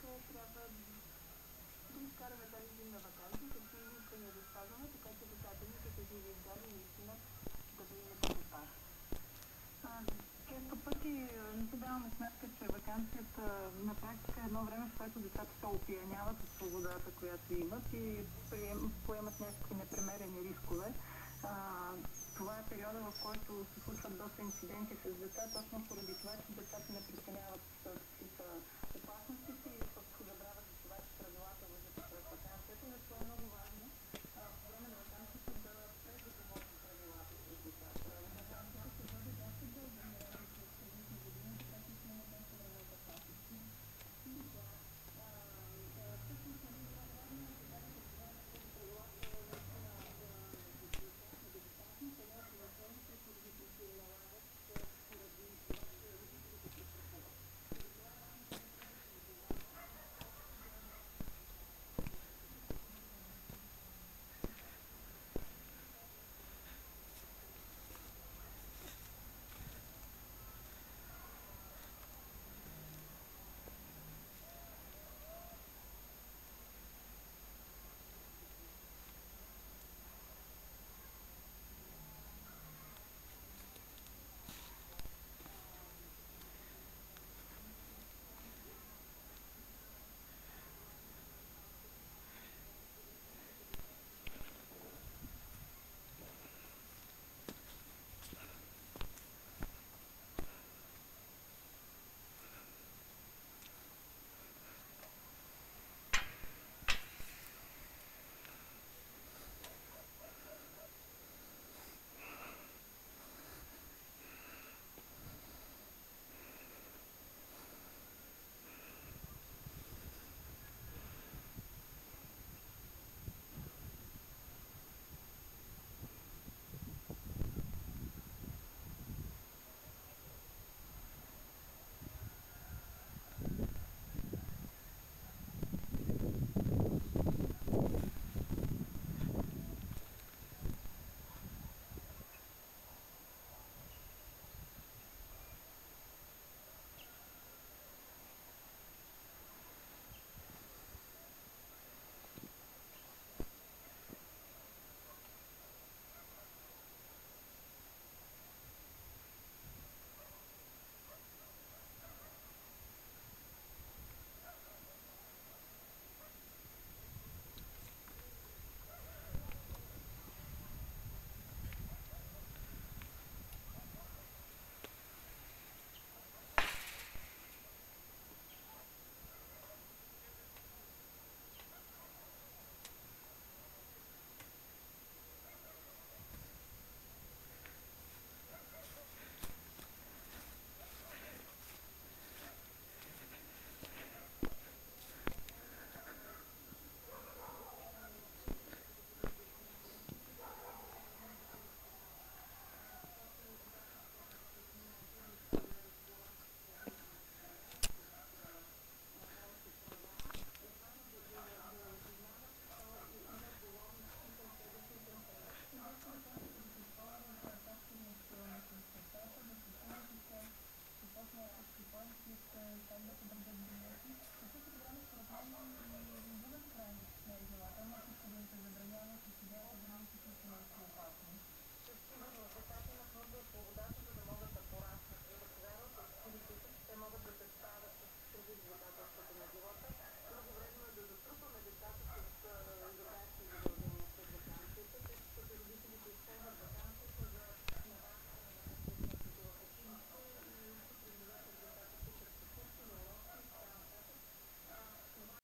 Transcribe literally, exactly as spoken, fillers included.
трябва да изкараме тази зимна вакансия, какви изисквания да спазваме, така че децата ни са живи и здрави и наистина да бъдем в безопасност. Често пъти не си даваме сметка, че вакансията на практика е едно време, в което децата се опияняват от свободата, която имат и прием, поемат някакви непремерени рискове. А, това е периода, в който се случват доста инциденти с деца, точно поради това, че децата не